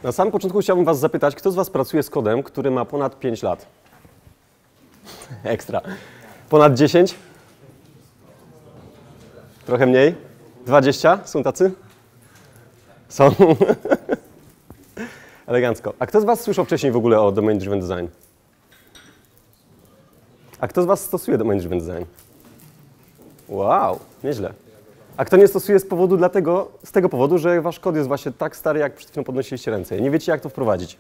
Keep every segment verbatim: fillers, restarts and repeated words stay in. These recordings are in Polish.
Na samym początku chciałbym was zapytać, kto z was pracuje z kodem, który ma ponad pięć lat? Ekstra. Ponad dziesięć? Trochę mniej? dwadzieścia? Są tacy? Są. Elegancko. A kto z was słyszał wcześniej w ogóle o Domain Driven Design? A kto z was stosuje Domain Driven Design? Wow, nieźle. A kto nie stosuje z powodu dlatego, z tego powodu, że wasz kod jest właśnie tak stary, jak przed chwilą podnosiliście ręce. Nie wiecie, jak to wprowadzić.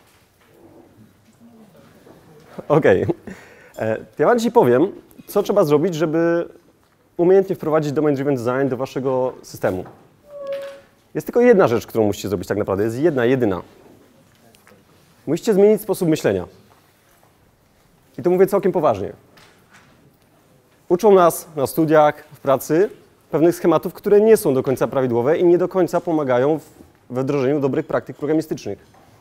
Okej. Okay. Ja wam dzisiaj powiem, co trzeba zrobić, żeby umiejętnie wprowadzić Domain Driven Design do waszego systemu. Jest tylko jedna rzecz, którą musicie zrobić tak naprawdę. Jest jedna, jedyna. Musicie zmienić sposób myślenia. I to mówię całkiem poważnie. Uczą nas na studiach, w pracy pewnych schematów, które nie są do końca prawidłowe i nie do końca pomagają we wdrożeniu dobrych praktyk programistycznych.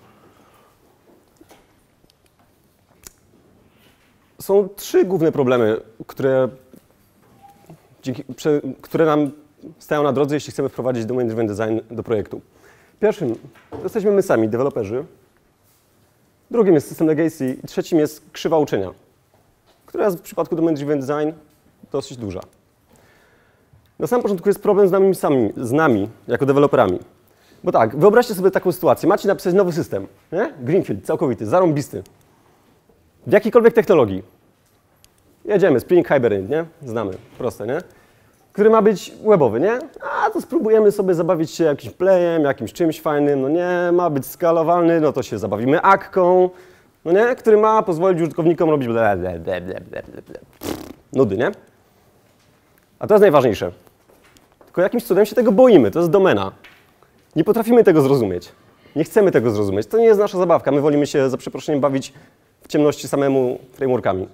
Są trzy główne problemy, które, dzięki, prze, które nam stają na drodze, jeśli chcemy wprowadzić Domain Driven Design do projektu. Pierwszym to jesteśmy my sami, deweloperzy. Drugim jest system legacy i trzecim jest krzywa uczenia, która jest w przypadku Domain Driven Design dosyć duża. Na samym początku jest problem z nami sami, z nami jako deweloperami. Bo tak, wyobraźcie sobie taką sytuację. Macie napisać nowy system, nie? Greenfield, całkowity, zarąbisty. W jakiejkolwiek technologii. Jedziemy, Spring Hibernate, nie? Znamy, proste, nie? Który ma być webowy, nie? A to spróbujemy sobie zabawić się jakimś playem, jakimś czymś fajnym, no nie? Ma być skalowalny, no to się zabawimy akką, no nie? Który ma pozwolić użytkownikom robić ble, ble, ble, ble, ble, ble. Nudy, nie? A to jest najważniejsze. Tylko jakimś cudem się tego boimy, to jest domena. Nie potrafimy tego zrozumieć. Nie chcemy tego zrozumieć. To nie jest nasza zabawka. My wolimy się, za przeproszeniem, bawić w ciemności samemu frameworkami.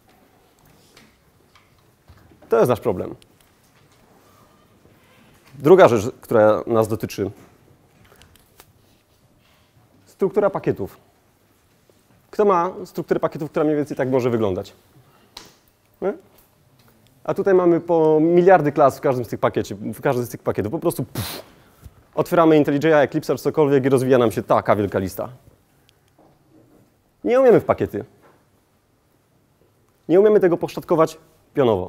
To jest nasz problem. Druga rzecz, która nas dotyczy. Struktura pakietów. Kto ma strukturę pakietów, która mniej więcej tak może wyglądać? Nie? A tutaj mamy po miliardy klas w każdym z tych pakiecie, w każdym z tych pakietów. Po prostu pff, otwieramy IntelliJ'a, Eclipse czy cokolwiek i rozwija nam się taka wielka lista. Nie umiemy w pakiety. Nie umiemy tego poszczotkować pionowo.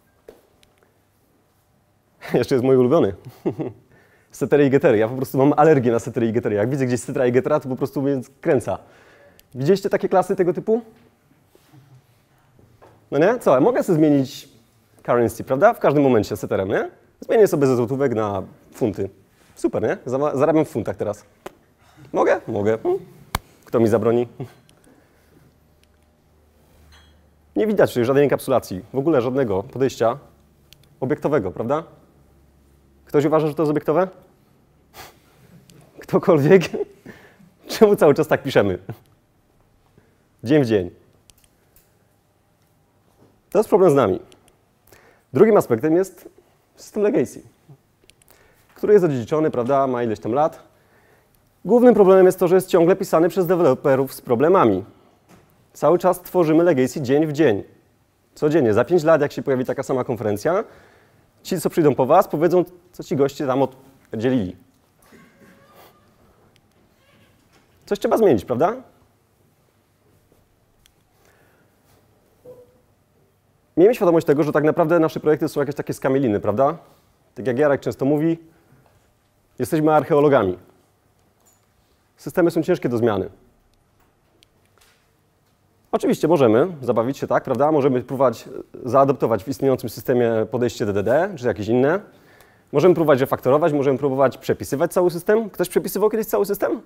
Jeszcze jest mój ulubiony. Setery i gettery. Ja po prostu mam alergię na setery i gettery. Jak widzę gdzieś setera i gettera, to po prostu mnie kręca. Widzieliście takie klasy tego typu? No nie? Co? Mogę sobie zmienić currency, prawda? W każdym momencie seterem, nie? Zmienię sobie ze złotówek na funty. Super, nie? Zarabiam w funtach teraz. Mogę? Mogę. Kto mi zabroni? Nie widać tutaj żadnej enkapsulacji, w ogóle żadnego podejścia obiektowego, prawda? Ktoś uważa, że to jest obiektowe? Ktokolwiek? Czemu cały czas tak piszemy? Dzień w dzień. To jest problem z nami. Drugim aspektem jest system legacy, który jest odziedziczony, prawda, ma ileś tam lat. Głównym problemem jest to, że jest ciągle pisany przez deweloperów z problemami. Cały czas tworzymy legacy dzień w dzień. Codziennie. Za pięć lat, jak się pojawi taka sama konferencja, ci, co przyjdą po was, powiedzą, co ci goście tam oddzielili. Coś trzeba zmienić, prawda? Miejmy świadomość tego, że tak naprawdę nasze projekty są jakieś takie skamieliny, prawda? Tak jak Jarek często mówi, jesteśmy archeologami. Systemy są ciężkie do zmiany. Oczywiście możemy zabawić się tak, prawda? Możemy próbować zaadoptować w istniejącym systemie podejście D D D, czy jakieś inne. Możemy próbować refaktorować, możemy próbować przepisywać cały system. Ktoś przepisywał kiedyś cały system?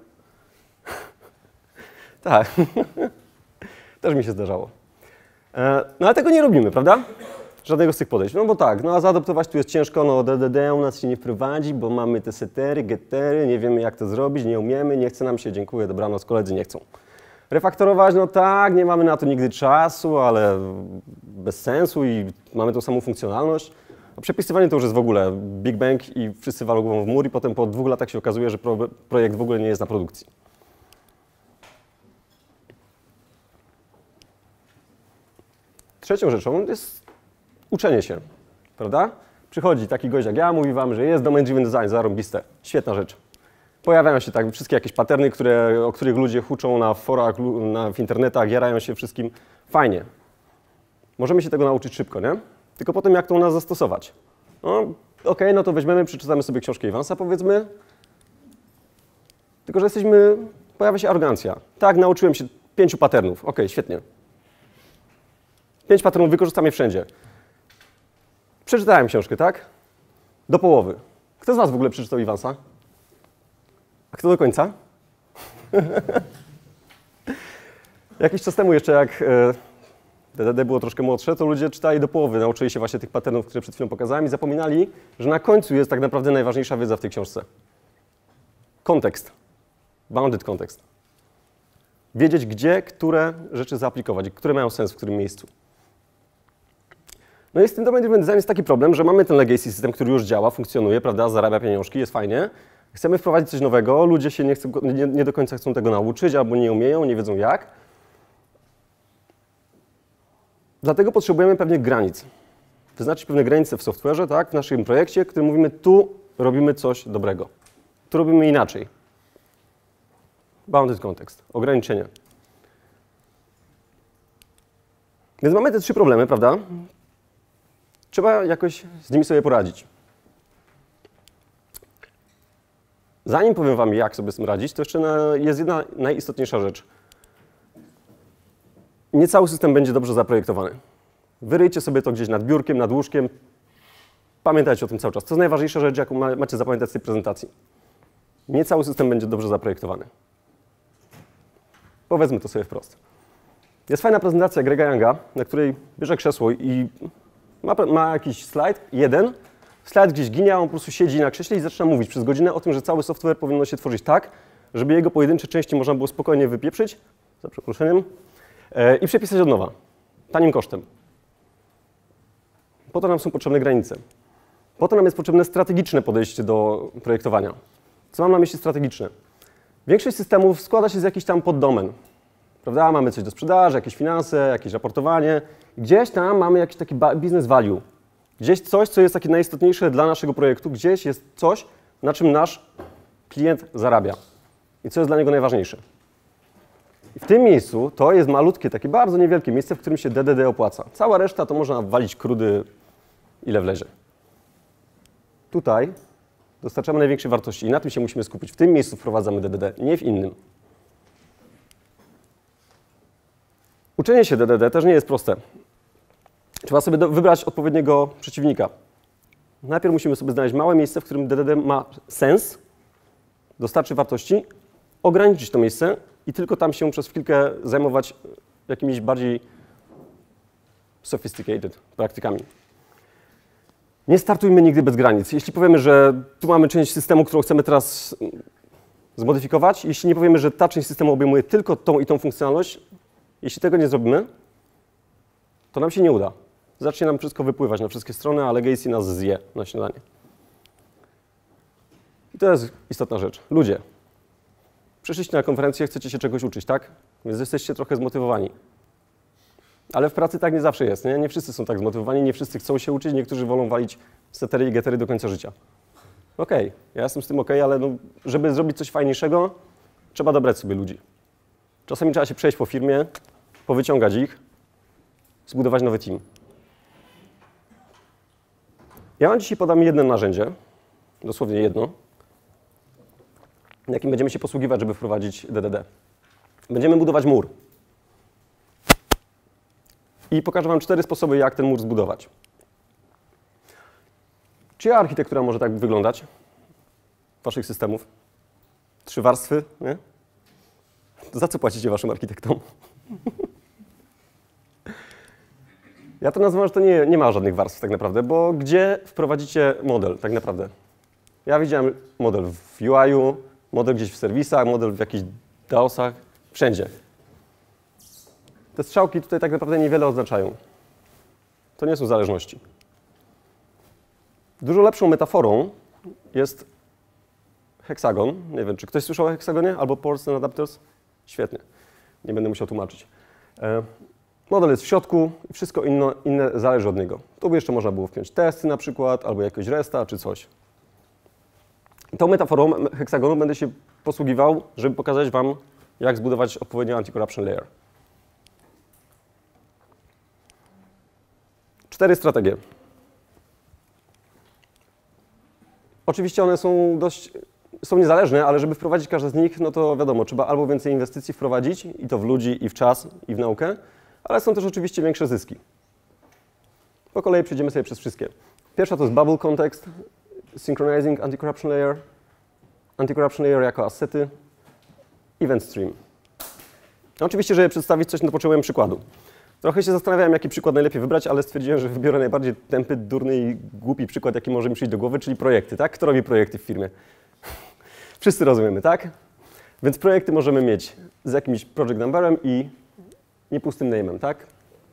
Tak. Też mi się zdarzało. No ale tego nie robimy, prawda? Żadnego z tych podejść. No bo tak, no a zaadoptować tu jest ciężko, no D D D u nas się nie wprowadzi, bo mamy te setery, gettery, nie wiemy jak to zrobić, nie umiemy, nie chce nam się, dziękuję, dobranoc, koledzy nie chcą. Refaktorować, no tak, nie mamy na to nigdy czasu, ale bez sensu i mamy tą samą funkcjonalność. A przepisywanie to już jest w ogóle Big Bang i wszyscy walą głową w mur i potem po dwóch latach się okazuje, że pro, projekt w ogóle nie jest na produkcji. Trzecią rzeczą jest uczenie się, prawda? Przychodzi taki gość jak ja, mówi wam, że jest Domain Driven Design, zarąbiste, świetna rzecz. Pojawiają się tak wszystkie jakieś paterny, które, o których ludzie huczą na forach, na, w internetach, jarają się wszystkim. Fajnie. Możemy się tego nauczyć szybko, nie? Tylko potem jak to u nas zastosować? No, okej, okay, no to weźmiemy, przeczytamy sobie książkę Evansa, powiedzmy. Tylko że jesteśmy, pojawia się arogancja. Tak, nauczyłem się pięciu patternów. Okej, okay, świetnie. Pięć patternów, wykorzystam je wszędzie. Przeczytałem książkę, tak? Do połowy. Kto z was w ogóle przeczytał Evansa? A kto do końca? Jakiś czas temu jeszcze, jak D D D było troszkę młodsze, to ludzie czytali do połowy, nauczyli się właśnie tych patternów, które przed chwilą pokazałem i zapominali, że na końcu jest tak naprawdę najważniejsza wiedza w tej książce. Kontekst. Bounded context. Wiedzieć, gdzie, które rzeczy zaaplikować, które mają sens w którym miejscu. No i z tym domain driven design jest taki problem, że mamy ten legacy system, który już działa, funkcjonuje, prawda, zarabia pieniążki, jest fajnie. Chcemy wprowadzić coś nowego, ludzie się nie, chcą, nie, nie do końca chcą tego nauczyć, albo nie umieją, nie wiedzą jak. Dlatego potrzebujemy pewnych granic. Wyznaczyć pewne granice w software'ze, tak, w naszym projekcie, w którym mówimy, tu robimy coś dobrego. Tu robimy inaczej. Bounded context, ograniczenia. Więc mamy te trzy problemy, prawda? Trzeba jakoś z nimi sobie poradzić. Zanim powiem wam, jak sobie z tym radzić, to jeszcze jest jedna najistotniejsza rzecz. Nie cały system będzie dobrze zaprojektowany. Wyryjcie sobie to gdzieś nad biurkiem, nad łóżkiem. Pamiętajcie o tym cały czas. To jest najważniejsza rzecz, jaką macie zapamiętać z tej prezentacji. Nie cały system będzie dobrze zaprojektowany. Powiedzmy to sobie wprost. Jest fajna prezentacja Grega Younga, na której bierze krzesło i ma, ma jakiś slajd, jeden. Slajd gdzieś ginie, a on po prostu siedzi na krześle i zaczyna mówić przez godzinę o tym, że cały software powinno się tworzyć tak, żeby jego pojedyncze części można było spokojnie wypieprzyć, za przeproszeniem, e, i przepisać od nowa, tanim kosztem. Po to nam są potrzebne granice. Po to nam jest potrzebne strategiczne podejście do projektowania. Co mam na myśli strategiczne? Większość systemów składa się z jakichś tam poddomen. Prawda? Mamy coś do sprzedaży, jakieś finanse, jakieś raportowanie. Gdzieś tam mamy jakiś taki business value. Gdzieś coś, co jest takie najistotniejsze dla naszego projektu. Gdzieś jest coś, na czym nasz klient zarabia. I co jest dla niego najważniejsze. I w tym miejscu to jest malutkie, takie bardzo niewielkie miejsce, w którym się D D D opłaca. Cała reszta to można walić krudy ile wlezie. Tutaj dostarczamy największej wartości i na tym się musimy skupić. W tym miejscu wprowadzamy D D D, nie w innym. Uczenie się D D D też nie jest proste. Trzeba sobie wybrać odpowiedniego przeciwnika. Najpierw musimy sobie znaleźć małe miejsce, w którym D D D ma sens, dostarczy wartości, ograniczyć to miejsce i tylko tam się przez chwilkę zajmować jakimiś bardziej sophisticated praktykami. Nie startujmy nigdy bez granic. Jeśli powiemy, że tu mamy część systemu, którą chcemy teraz zmodyfikować, jeśli nie powiemy, że ta część systemu obejmuje tylko tą i tą funkcjonalność, jeśli tego nie zrobimy, to nam się nie uda. Zacznie nam wszystko wypływać na wszystkie strony, a legacy nas zje na śniadanie. I to jest istotna rzecz. Ludzie, przyszliście na konferencję, chcecie się czegoś uczyć, tak? Więc jesteście trochę zmotywowani. Ale w pracy tak nie zawsze jest, nie? Nie wszyscy są tak zmotywowani, nie wszyscy chcą się uczyć, niektórzy wolą walić setery i getery do końca życia. Okej, okay, ja jestem z tym okej, okay, ale no, żeby zrobić coś fajniejszego, trzeba dobrać sobie ludzi. Czasami trzeba się przejść po firmie, powyciągać ich, zbudować nowy team. Ja wam dzisiaj podam jedno narzędzie, dosłownie jedno, jakim będziemy się posługiwać, żeby wprowadzić D D D. Będziemy budować mur. I pokażę wam cztery sposoby, jak ten mur zbudować. Czyja architektura może tak wyglądać? Waszych systemów? Trzy warstwy, nie? Za co płacicie waszym architektom? Ja to nazywam, że to nie, nie ma żadnych warstw tak naprawdę, bo gdzie wprowadzicie model tak naprawdę? Ja widziałem model w U I-u, model gdzieś w serwisach, model w jakichś DAOsach, wszędzie. Te strzałki tutaj tak naprawdę niewiele oznaczają. To nie są zależności. Dużo lepszą metaforą jest heksagon. Nie wiem, czy ktoś słyszał o heksagonie? Albo ports and adapters? Świetnie. Nie będę musiał tłumaczyć. Model jest w środku i wszystko inno, inne zależy od niego. Tu by jeszcze można było wpiąć testy na przykład, albo jakiegoś resta, czy coś. Tą metaforą heksagonu będę się posługiwał, żeby pokazać wam, jak zbudować odpowiednio anti-corruption layer. Cztery strategie. Oczywiście one są dość, są niezależne, ale żeby wprowadzić każde z nich, no to wiadomo, trzeba albo więcej inwestycji wprowadzić, i to w ludzi, i w czas, i w naukę, ale są też oczywiście większe zyski. Po kolei przejdziemy sobie przez wszystkie. Pierwsza to jest bubble context, synchronizing anti-corruption layer, anti-corruption layer jako asety, event stream. No oczywiście, żeby przedstawić coś, no to potrzebujemy przykładu. Trochę się zastanawiałem, jaki przykład najlepiej wybrać, ale stwierdziłem, że wybiorę najbardziej tępy, durny i głupi przykład, jaki może mi przyjść do głowy, czyli projekty, tak? Kto robi projekty w firmie? Wszyscy rozumiemy, tak? Więc projekty możemy mieć z jakimś project numberem i niepustym name'em, tak?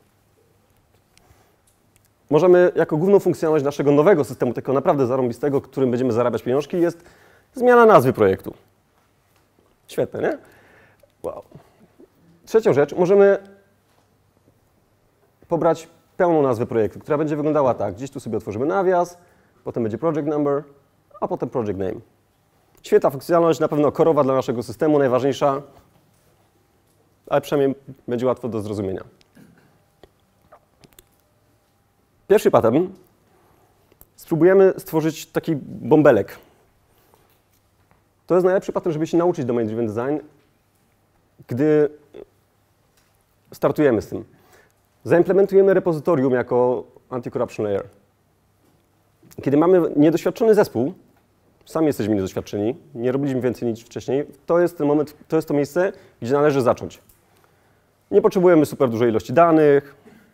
Możemy jako główną funkcjonalność naszego nowego systemu, takiego naprawdę zarąbistego, którym będziemy zarabiać pieniążki, jest zmiana nazwy projektu. Świetne, nie? Wow. Trzecią rzecz, możemy pobrać pełną nazwę projektu, która będzie wyglądała tak. Gdzieś tu sobie otworzymy nawias, potem będzie project number, a potem project name. Świetna funkcjonalność, na pewno korowa dla naszego systemu, najważniejsza, ale przynajmniej będzie łatwo do zrozumienia. Pierwszy pattern. Spróbujemy stworzyć taki bąbelek. To jest najlepszy pattern, żeby się nauczyć domain driven design, gdy startujemy z tym. Zaimplementujemy repozytorium jako anti-corruption layer. Kiedy mamy niedoświadczony zespół, sami jesteśmy niedoświadczeni, nie robiliśmy więcej niż wcześniej, to jest ten moment, to jest to miejsce, gdzie należy zacząć. Nie potrzebujemy super dużej ilości danych.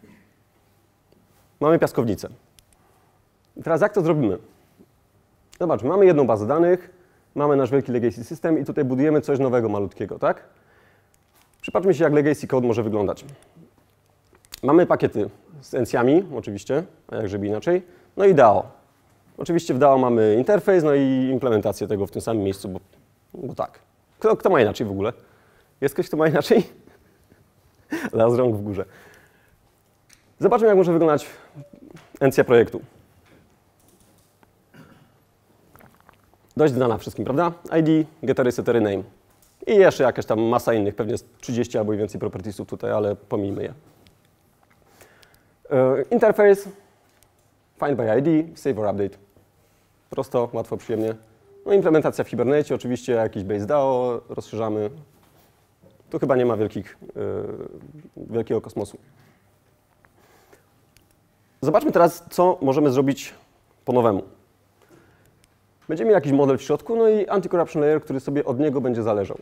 Mamy piaskownicę. I teraz jak to zrobimy? Zobaczmy, mamy jedną bazę danych, mamy nasz wielki legacy system i tutaj budujemy coś nowego, malutkiego, tak? Przypatrzmy się, jak legacy code może wyglądać. Mamy pakiety z encjami, oczywiście, a jak żeby inaczej, no i D A O. Oczywiście w D A O mamy interfejs, no i implementację tego w tym samym miejscu, bo, bo tak. Kto, kto ma inaczej w ogóle? Jest ktoś, kto ma inaczej? Las rąk w górze. Zobaczmy, jak może wyglądać encja projektu. Dość znana wszystkim, prawda? I D, gettery, settery, name. I jeszcze jakaś tam masa innych, pewnie trzydzieści albo i więcej propertiesów tutaj, ale pomijmy je. Interface, find by I D, save or update. Prosto, łatwo, przyjemnie. No implementacja w Hibernate, oczywiście jakiś base D A O, rozszerzamy. Tu chyba nie ma wielkich, yy, wielkiego kosmosu. Zobaczmy teraz, co możemy zrobić po nowemu. Będziemy mieli jakiś model w środku, no i anti-corruption layer, który sobie od niego będzie zależał.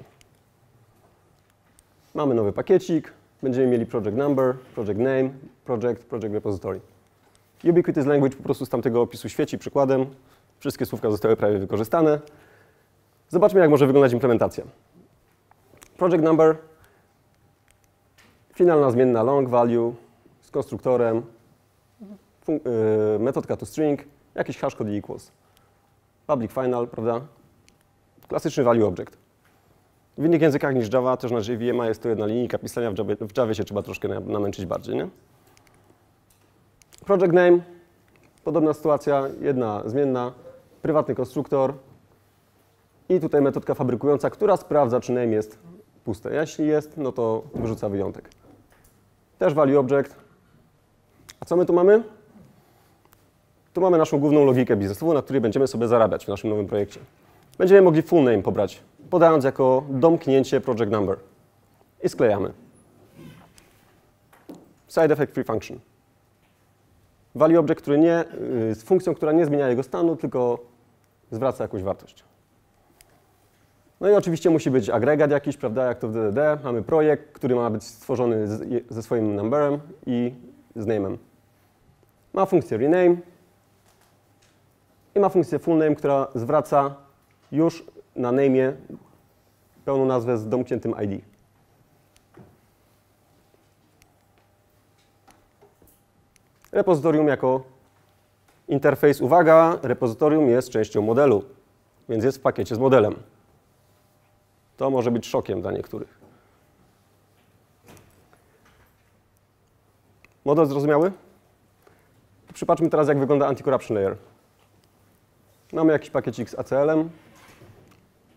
Mamy nowy pakiecik, będziemy mieli project number, project name, project, project repository. Ubiquitous language po prostu z tamtego opisu świeci przykładem. Wszystkie słówka zostały prawie wykorzystane. Zobaczmy, jak może wyglądać implementacja. Project number, finalna zmienna long value z konstruktorem, yy, metodka toString, jakiś hash code i equals. Public final, prawda? Klasyczny value object. W innych językach niż Java, też na J V M a jest to jedna linijka pisania, w Javie, w Javie się trzeba troszkę namęczyć bardziej, nie? Project name, podobna sytuacja, jedna zmienna, prywatny konstruktor i tutaj metodka fabrykująca, która sprawdza, czy name jest puste. Jeśli jest, no to wyrzuca wyjątek. Też value object. A co my tu mamy? Tu mamy naszą główną logikę biznesową, na której będziemy sobie zarabiać w naszym nowym projekcie. Będziemy mogli full name pobrać, podając jako domknięcie project number. I sklejamy. Side effect free function. Value object, który nie, z funkcją, która nie zmienia jego stanu, tylko zwraca jakąś wartość. No i oczywiście musi być agregat jakiś, prawda, jak to w D D D. Mamy projekt, który ma być stworzony z, ze swoim numberem i z name'em. Ma funkcję rename i ma funkcję full name, która zwraca już na name'ie pełną nazwę z domkniętym I D. Repozytorium jako interfejs. Uwaga, repozytorium jest częścią modelu, więc jest w pakiecie z modelem. To może być szokiem dla niektórych. Model zrozumiały? Przypatrzmy teraz, jak wygląda anti-corruption layer. Mamy jakiś pakiecik z A C L-em,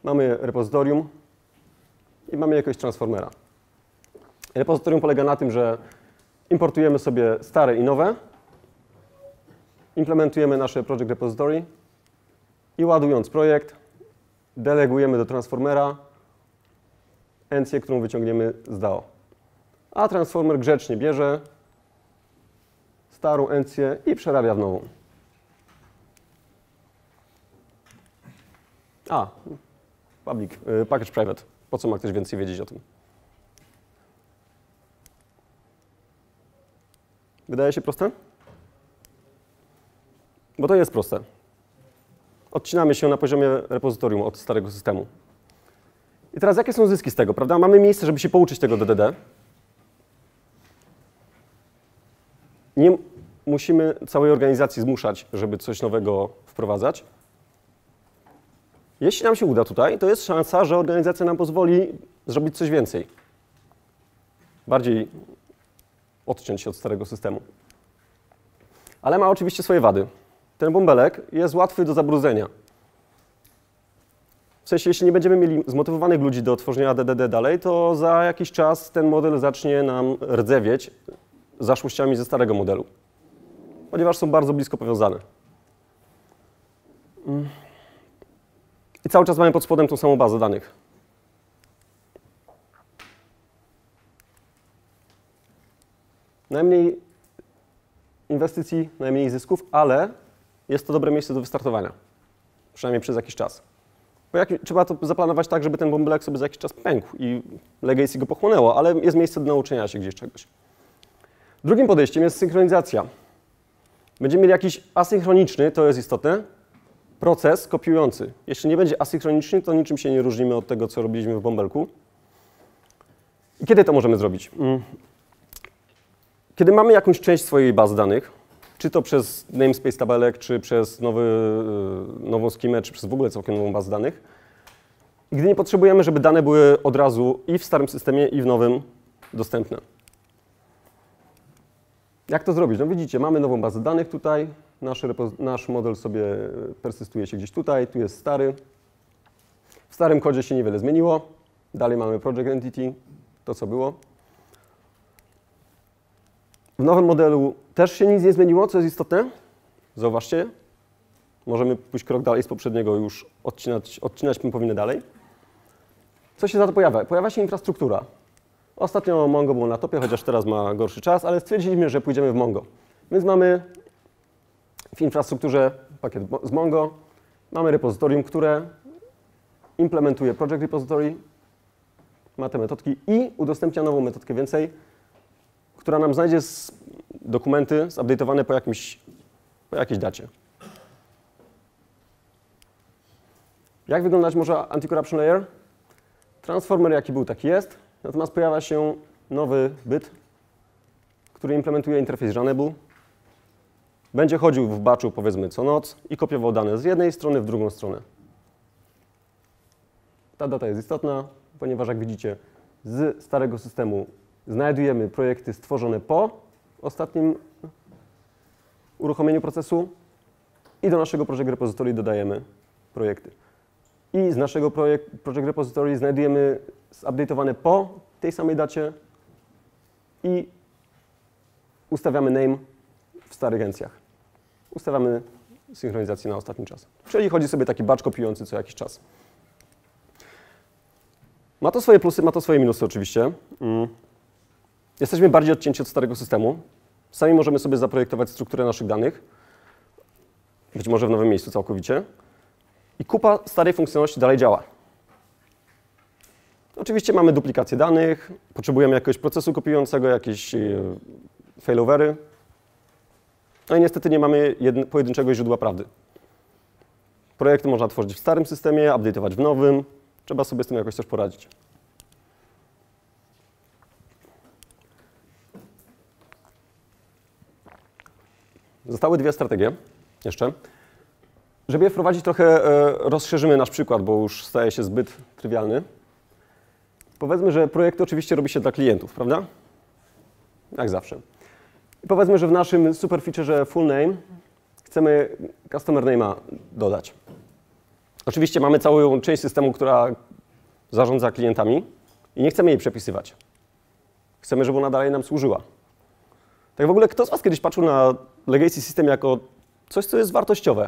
mamy repozytorium i mamy jakiegoś transformera. Repozytorium polega na tym, że importujemy sobie stare i nowe, implementujemy nasze project repository i ładując projekt, delegujemy do transformera encję, którą wyciągniemy z D A O. A transformer grzecznie bierze starą encję i przerabia w nową. A, public, y, package private. Po co ma ktoś więcej wiedzieć o tym? Wydaje się proste? Bo to jest proste. Odcinamy się na poziomie repozytorium od starego systemu. I teraz jakie są zyski z tego, prawda? Mamy miejsce, żeby się pouczyć tego D D D. Nie musimy całej organizacji zmuszać, żeby coś nowego wprowadzać. Jeśli nam się uda tutaj, to jest szansa, że organizacja nam pozwoli zrobić coś więcej. Bardziej odciąć się od starego systemu. Ale ma oczywiście swoje wady. Ten bąbelek jest łatwy do zabrudzenia. W sensie, jeśli nie będziemy mieli zmotywowanych ludzi do tworzenia D D D dalej, to za jakiś czas ten model zacznie nam rdzewieć zaszłościami ze starego modelu. Ponieważ są bardzo blisko powiązane. I cały czas mamy pod spodem tą samą bazę danych. Najmniej inwestycji, najmniej zysków, ale jest to dobre miejsce do wystartowania. Przynajmniej przez jakiś czas. Bo jak, trzeba to zaplanować tak, żeby ten bąbelek sobie za jakiś czas pękł i legacy go pochłonęło, ale jest miejsce do nauczenia się gdzieś czegoś. Drugim podejściem jest synchronizacja. Będziemy mieli jakiś asynchroniczny, to jest istotne, proces kopiujący. Jeśli nie będzie asynchroniczny, to niczym się nie różnimy od tego, co robiliśmy w bąbelku. I kiedy to możemy zrobić? Kiedy mamy jakąś część swojej bazy danych, czy to przez namespace tabelek, czy przez nowy, nową schemę, czy przez w ogóle całkiem nową bazę danych, i gdy nie potrzebujemy, żeby dane były od razu i w starym systemie, i w nowym dostępne. Jak to zrobić? No widzicie, mamy nową bazę danych tutaj, nasz, nasz model sobie persystuje się gdzieś tutaj, tu jest stary. W starym kodzie się niewiele zmieniło, dalej mamy project entity, to co było. W nowym modelu też się nic nie zmieniło, co jest istotne. Zauważcie, możemy pójść krok dalej z poprzedniego, już odcinać, odcinać powinny dalej. Co się za to pojawia? Pojawia się infrastruktura. Ostatnio Mongo było na topie, chociaż teraz ma gorszy czas, ale stwierdziliśmy, że pójdziemy w Mongo. Więc mamy w infrastrukturze pakiet z Mongo, mamy repozytorium, które implementuje project repository, ma te metodki i udostępnia nową metodkę więcej, która nam znajdzie z dokumenty zupdate'owane po, jakimś, po jakiejś dacie. Jak wyglądać może anti-corruption layer? Transformer jaki był, taki jest. Natomiast pojawia się nowy byt, który implementuje interfejs Runnable. Będzie chodził w batchu powiedzmy co noc i kopiował dane z jednej strony w drugą stronę. Ta data jest istotna, ponieważ jak widzicie z starego systemu znajdujemy projekty stworzone po ostatnim uruchomieniu procesu i do naszego project repository dodajemy projekty. I z naszego projekt, project repository znajdujemy zupdate'owane po tej samej dacie i ustawiamy name w starych encjach. Ustawiamy synchronizację na ostatni czas. Czyli chodzi sobie taki batch kopiujący co jakiś czas. Ma to swoje plusy, ma to swoje minusy oczywiście. Jesteśmy bardziej odcięci od starego systemu. Sami możemy sobie zaprojektować strukturę naszych danych. Być może w nowym miejscu całkowicie. I kupa starej funkcjonalności dalej działa. Oczywiście mamy duplikację danych, potrzebujemy jakiegoś procesu kopiującego, jakieś failovery. No i niestety nie mamy jedne, pojedynczego źródła prawdy. Projekty można tworzyć w starym systemie, update'ować w nowym. Trzeba sobie z tym jakoś też poradzić. Zostały dwie strategie jeszcze. Żeby je wprowadzić, trochę rozszerzymy nasz przykład, bo już staje się zbyt trywialny. Powiedzmy, że projekt oczywiście robi się dla klientów, prawda? Jak zawsze. I powiedzmy, że w naszym super featureze full name chcemy customer name'a dodać. Oczywiście mamy całą część systemu, która zarządza klientami i nie chcemy jej przepisywać. Chcemy, żeby ona dalej nam służyła. Tak w ogóle, kto z was kiedyś patrzył na legacy system jako coś, co jest wartościowe?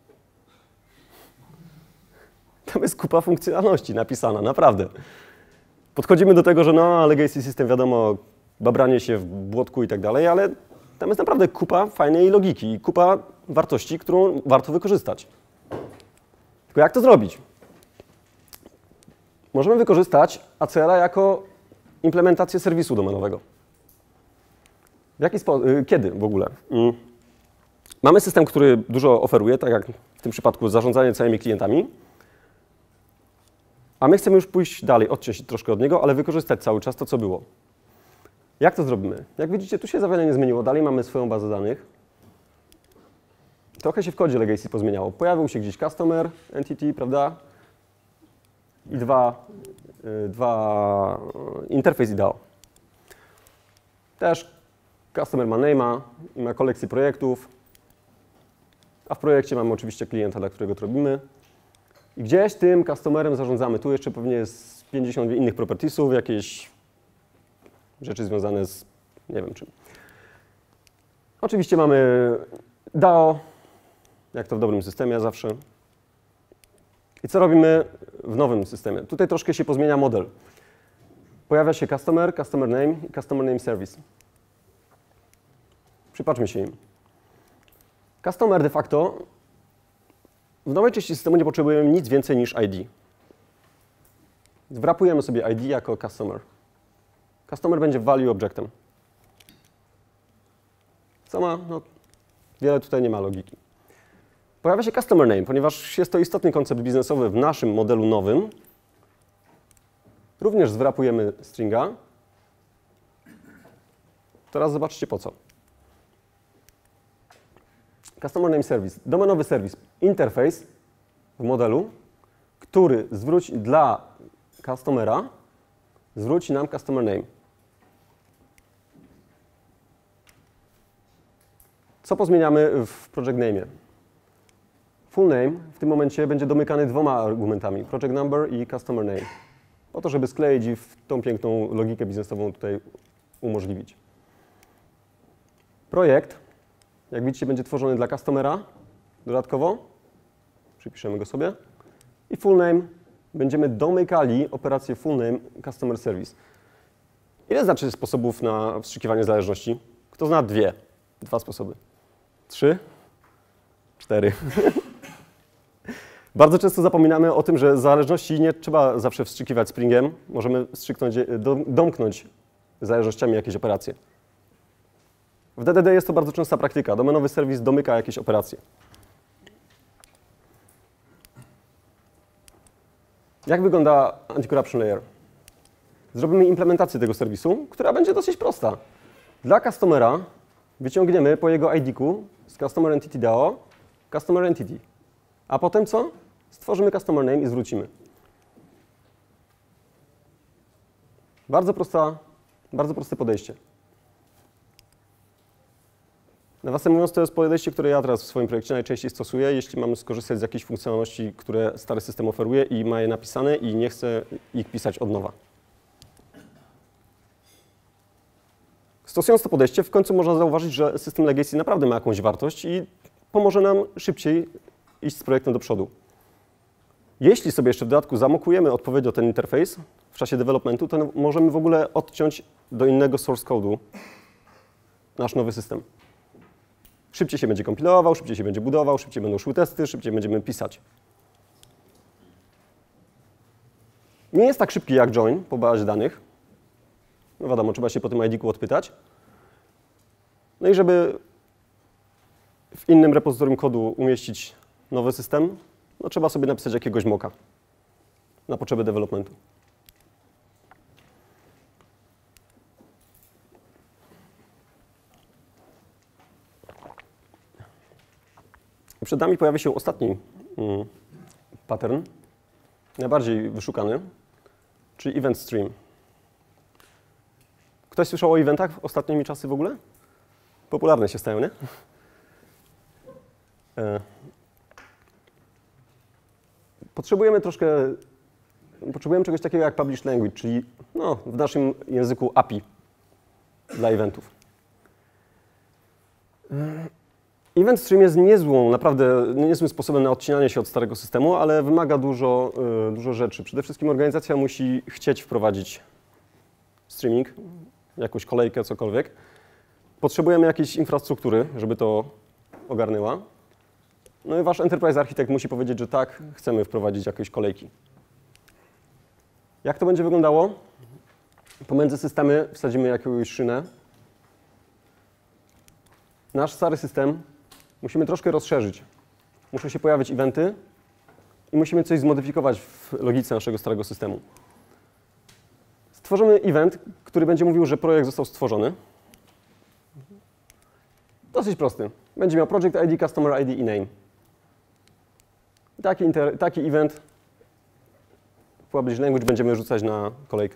Tam jest kupa funkcjonalności napisana, naprawdę. Podchodzimy do tego, że no, legacy system, wiadomo, babranie się w błotku i tak dalej, ale tam jest naprawdę kupa fajnej logiki i kupa wartości, którą warto wykorzystać. Tylko jak to zrobić? Możemy wykorzystać A C L-a jako implementację serwisu domenowego. W jaki sposób? Kiedy w ogóle? Mm. Mamy system, który dużo oferuje, tak jak w tym przypadku zarządzanie całymi klientami, a my chcemy już pójść dalej, odciąć się troszkę od niego, ale wykorzystać cały czas to, co było. Jak to zrobimy? Jak widzicie, tu się za wiele nie zmieniło. Dalej mamy swoją bazę danych. Trochę się w kodzie legacy pozmieniało. Pojawił się gdzieś customer, entity, prawda? I dwa, yy, dwa interfejs I D A O. Też customer ma name'a i ma kolekcję projektów, a w projekcie mamy oczywiście klienta, dla którego to robimy. I gdzieś tym customerem zarządzamy. Tu jeszcze pewnie jest pięćdziesiąt innych propertiesów, jakieś rzeczy związane z nie wiem czym. Oczywiście mamy D A O, jak to w dobrym systemie zawsze. I co robimy w nowym systemie? Tutaj troszkę się pozmienia model. Pojawia się customer, customer name i customer name service. Przypatrzmy się im. Customer de facto w nowej części systemu nie potrzebujemy nic więcej niż I D. Wrapujemy sobie I D jako customer. Customer będzie value objectem. Co ma? No, wiele tutaj nie ma logiki. Pojawia się customer name, ponieważ jest to istotny koncept biznesowy w naszym modelu nowym. Również zwrapujemy stringa. Teraz zobaczcie po co. Customer name service, domenowy serwis, interfejs w modelu, który zwróci dla customera, zwróci nam customer name. Co pozmieniamy w project name? Full name w tym momencie będzie domykany dwoma argumentami, project number i customer name. Po to, żeby skleić i w tą piękną logikę biznesową tutaj umożliwić. Projekt, jak widzicie, będzie tworzony dla customera dodatkowo. Przypiszemy go sobie. I full name będziemy domykali operację full name customer service. Ile znaczy sposobów na wstrzykiwanie zależności? Kto zna dwie? Dwa sposoby. Trzy? Cztery. Bardzo często zapominamy o tym, że zależności nie trzeba zawsze wstrzykiwać springiem. Możemy wstrzyknąć, domknąć zależnościami jakieś operacje. W D D D jest to bardzo częsta praktyka. Domenowy serwis domyka jakieś operacje. Jak wygląda Anti-Corruption Layer? Zrobimy implementację tego serwisu, która będzie dosyć prosta. Dla customera wyciągniemy po jego I D-ku z Customer Entity D A O Customer Entity. A potem co? Stworzymy Customer Name i zwrócimy. Bardzo prosta, bardzo proste podejście. Nawiasem mówiąc, to jest podejście, które ja teraz w swoim projekcie najczęściej stosuję, jeśli mamy skorzystać z jakichś funkcjonalności, które stary system oferuje i ma je napisane i nie chcę ich pisać od nowa. Stosując to podejście, w końcu można zauważyć, że system legacy naprawdę ma jakąś wartość i pomoże nam szybciej iść z projektem do przodu. Jeśli sobie jeszcze w dodatku zamokujemy odpowiednio ten interfejs w czasie developmentu, to możemy w ogóle odciąć do innego source code'u nasz nowy system. Szybciej się będzie kompilował, szybciej się będzie budował, szybciej będą szły testy, szybciej będziemy pisać. Nie jest tak szybki jak join po bazie danych. No wiadomo, trzeba się po tym I D-ku odpytać. No i żeby w innym repozytorium kodu umieścić nowy system, no trzeba sobie napisać jakiegoś mocka na potrzeby developmentu. Przed nami pojawia się ostatni mm, pattern, najbardziej wyszukany, czyli event stream. Ktoś słyszał o eventach w ostatnimi czasy w ogóle? Popularne się stają, nie? potrzebujemy troszkę, potrzebujemy czegoś takiego jak published language, czyli no, w naszym języku A P I dla eventów. Event stream jest niezłą, naprawdę niezłym sposobem na odcinanie się od starego systemu, ale wymaga dużo, dużo rzeczy. Przede wszystkim organizacja musi chcieć wprowadzić streaming, jakąś kolejkę, cokolwiek. Potrzebujemy jakiejś infrastruktury, żeby to ogarnęła. No i wasz enterprise architekt musi powiedzieć, że tak, chcemy wprowadzić jakieś kolejki. Jak to będzie wyglądało? Pomiędzy systemy wsadzimy jakąś szynę. Nasz stary system musimy troszkę rozszerzyć. Muszą się pojawić eventy i musimy coś zmodyfikować w logice naszego starego systemu. Stworzymy event, który będzie mówił, że projekt został stworzony. Dosyć prosty. Będzie miał project I D, customer I D i name. Taki, inter, taki event w published language będziemy rzucać na kolejkę.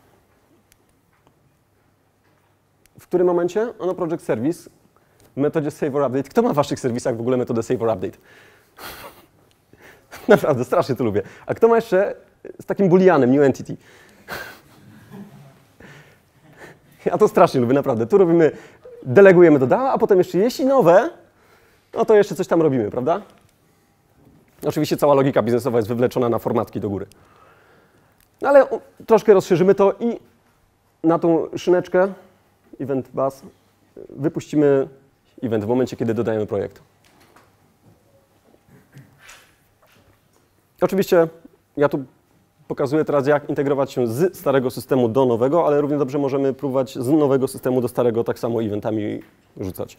W którym momencie? Ono project service w metodzie save or update. Kto ma w waszych serwisach w ogóle metodę save or update? Naprawdę, strasznie to lubię. A kto ma jeszcze z takim booleanem, new entity? Ja to strasznie lubię, naprawdę. Tu robimy, delegujemy do D A, a potem jeszcze jeśli nowe, no to jeszcze coś tam robimy, prawda? Oczywiście cała logika biznesowa jest wywleczona na formatki do góry. No ale troszkę rozszerzymy to i na tą szyneczkę event bus wypuścimy event w momencie, kiedy dodajemy projekt. Oczywiście ja tu pokazuję teraz, jak integrować się z starego systemu do nowego, ale równie dobrze możemy próbować z nowego systemu do starego tak samo eventami rzucać.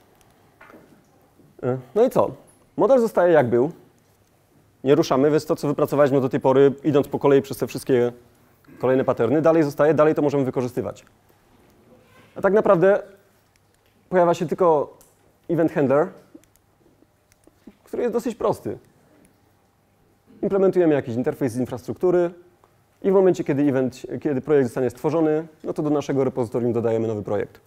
No i co? Model zostaje jak był. Nie ruszamy, więc to, co wypracowaliśmy do tej pory, idąc po kolei przez te wszystkie kolejne patterny, dalej zostaje, dalej to możemy wykorzystywać. A tak naprawdę pojawia się tylko event handler, który jest dosyć prosty. Implementujemy jakiś interfejs z infrastruktury i w momencie, kiedy, event, kiedy projekt zostanie stworzony, no to do naszego repozytorium dodajemy nowy projekt.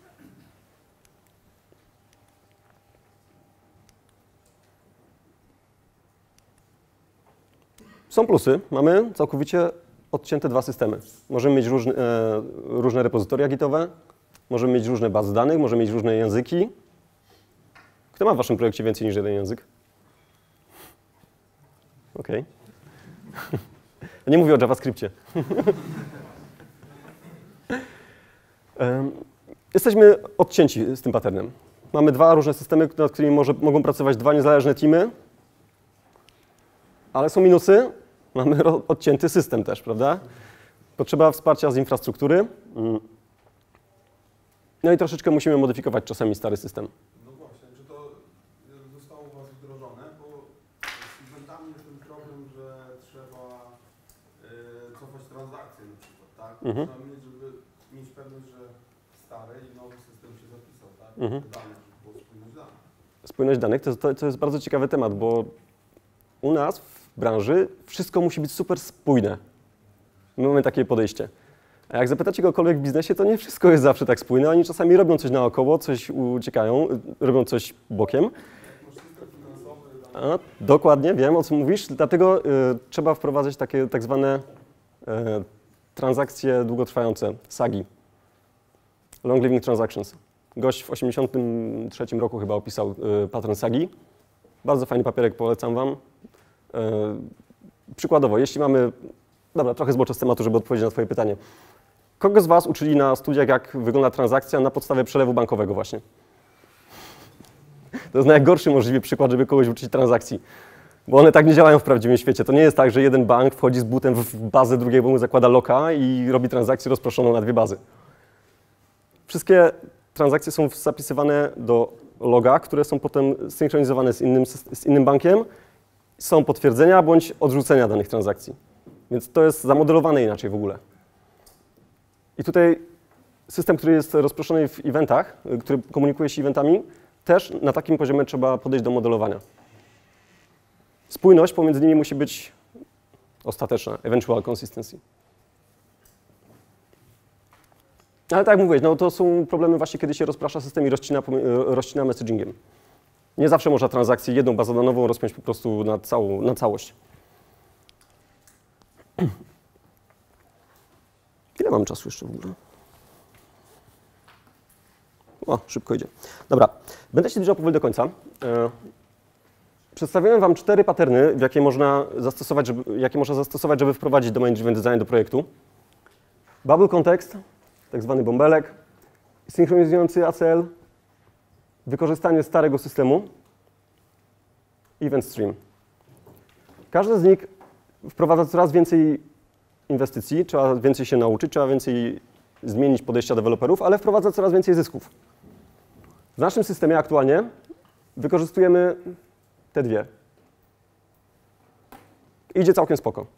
Są plusy. Mamy całkowicie odcięte dwa systemy. Możemy mieć różne, e, różne repozytoria gitowe, możemy mieć różne bazy danych, możemy mieć różne języki. Kto ma w waszym projekcie więcej niż jeden język? Okej. Okay. Nie mówię o JavaScriptie. Jesteśmy odcięci z tym patternem. Mamy dwa różne systemy, nad którymi może, mogą pracować dwa niezależne teamy, ale są minusy. Mamy odcięty system też, prawda? Potrzeba wsparcia z infrastruktury. No i troszeczkę musimy modyfikować czasami stary system. No właśnie, czy to zostało u was wdrożone? Bo z eventami jest ten problem, że trzeba y, cofać transakcje na przykład, tak? Mhm. Trzeba mieć, żeby mieć pewność, że stary i nowy system się zapisał, tak? Mhm. Te dane, żeby było spójność danych. Spójność danych to, to, to jest bardzo ciekawy temat, bo u nas w branży wszystko musi być super spójne. My mamy takie podejście. A jak zapytacie kogokolwiek w biznesie, to nie wszystko jest zawsze tak spójne. Oni czasami robią coś naokoło, coś uciekają, robią coś bokiem. A, dokładnie, wiem, o co mówisz. Dlatego y, trzeba wprowadzać takie tak zwane y, transakcje długotrwające, sagi. Long Living Transactions. Gość w osiemdziesiątym trzecim roku chyba opisał y, pattern sagi. Bardzo fajny papierek, polecam wam. Y, przykładowo, jeśli mamy... Dobra, trochę zboczę z tematu, żeby odpowiedzieć na twoje pytanie. Kogo z was uczyli na studiach, jak wygląda transakcja na podstawie przelewu bankowego właśnie? To jest najgorszy możliwy przykład, żeby kogoś uczyć transakcji. Bo one tak nie działają w prawdziwym świecie. To nie jest tak, że jeden bank wchodzi z butem w bazę drugiego, mu zakłada loka i robi transakcję rozproszoną na dwie bazy. Wszystkie transakcje są zapisywane do loga, które są potem synchronizowane z innym, z innym bankiem. Są potwierdzenia bądź odrzucenia danych transakcji. Więc to jest zamodelowane inaczej w ogóle. I tutaj system, który jest rozproszony w eventach, który komunikuje się eventami, też na takim poziomie trzeba podejść do modelowania. Spójność pomiędzy nimi musi być ostateczna, eventual consistency. Ale tak jak mówiłeś, no to są problemy właśnie, kiedy się rozprasza system i rozcina, rozcina messagingiem. Nie zawsze można transakcję jedną bazodanową rozpiąć po prostu na, całą, na całość. Ile mamy czasu jeszcze w ogóle? O, szybko idzie. Dobra, będę się zbliżał powoli do końca. E, przedstawiłem Wam cztery patterny, w jakie można zastosować, żeby, jakie można zastosować, żeby wprowadzić Domain Driven Design do projektu. Bubble Context, tak zwany bąbelek, synchronizujący A C L, wykorzystanie starego systemu, Event Stream. Każdy z nich wprowadza coraz więcej inwestycji, trzeba więcej się nauczyć, trzeba więcej zmienić podejścia deweloperów, ale wprowadza coraz więcej zysków. W naszym systemie aktualnie wykorzystujemy te dwie. Idzie całkiem spoko.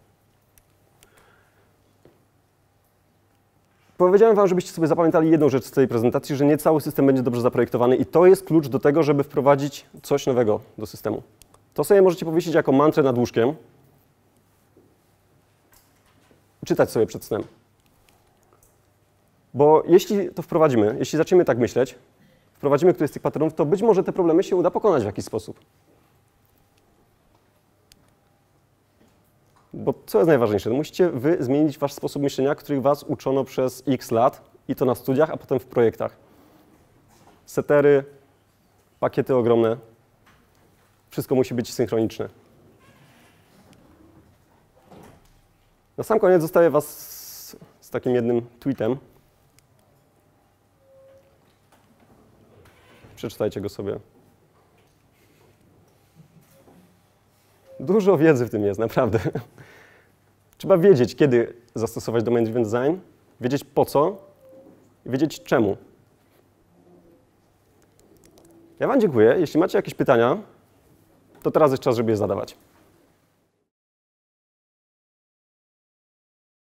Powiedziałem Wam, żebyście sobie zapamiętali jedną rzecz z tej prezentacji, że nie cały system będzie dobrze zaprojektowany i to jest klucz do tego, żeby wprowadzić coś nowego do systemu. To sobie możecie powiesić jako mantrę nad łóżkiem, czytać sobie przed snem. Bo jeśli to wprowadzimy, jeśli zaczniemy tak myśleć, wprowadzimy któryś z tych patternów, to być może te problemy się uda pokonać w jakiś sposób. Bo co jest najważniejsze? Musicie wy zmienić wasz sposób myślenia, których was uczono przez x lat i to na studiach, a potem w projektach. Setery, pakiety ogromne, wszystko musi być synchroniczne. Na sam koniec zostawię was z, z takim jednym tweetem. Przeczytajcie go sobie. Dużo wiedzy w tym jest, naprawdę. Trzeba wiedzieć, kiedy zastosować Domain Driven Design, wiedzieć po co i wiedzieć czemu. Ja Wam dziękuję. Jeśli macie jakieś pytania, to teraz jest czas, żeby je zadawać.